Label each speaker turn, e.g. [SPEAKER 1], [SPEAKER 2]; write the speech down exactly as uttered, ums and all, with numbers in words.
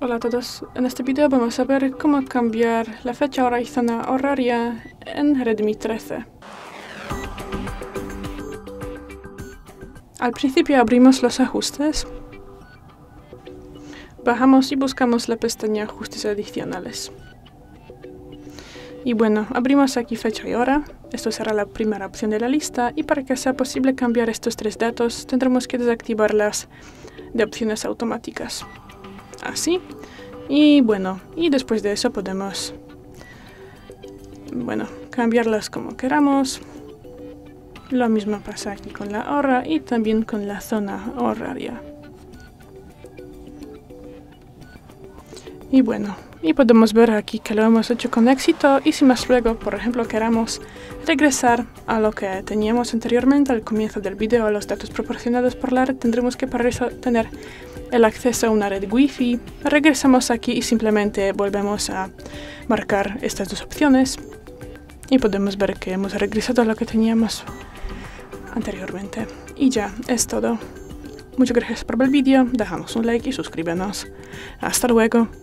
[SPEAKER 1] Hola a todos, en este video vamos a ver cómo cambiar la fecha, hora y zona horaria en Redmi trece. Al principio abrimos los ajustes, bajamos y buscamos la pestaña ajustes adicionales. Y bueno, abrimos aquí fecha y hora, esto será la primera opción de la lista, y para que sea posible cambiar estos tres datos tendremos que desactivarlas de opciones automáticas. Así. Y bueno, y después de eso podemos, bueno, cambiarlas como queramos. Lo mismo pasa aquí con la hora y también con la zona horaria. Y bueno, y podemos ver aquí que lo hemos hecho con éxito, y si más luego, por ejemplo, queramos regresar a lo que teníamos anteriormente al comienzo del video, a los datos proporcionados por la red, tendremos que para eso tener el acceso a una red Wi-Fi. Regresamos aquí y simplemente volvemos a marcar estas dos opciones y podemos ver que hemos regresado a lo que teníamos anteriormente. Y ya, es todo. Muchas gracias por ver el vídeo, dejamos un like y suscríbenos. Hasta luego.